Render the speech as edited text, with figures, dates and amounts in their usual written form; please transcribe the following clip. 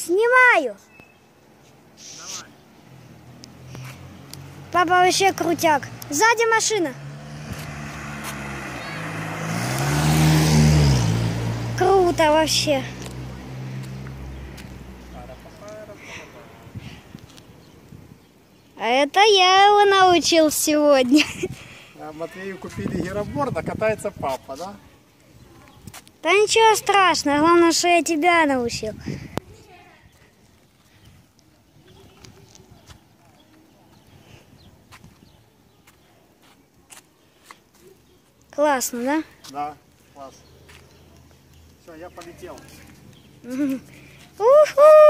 Снимаю. Давай. Папа вообще крутяк. Сзади машина. Круто вообще. А это я его научил сегодня. А Матвею купили гироборд, а катается папа, да? Да ничего страшного, главное, что я тебя научил. Классно, да? Да, класс. Все, я полетел. Уху!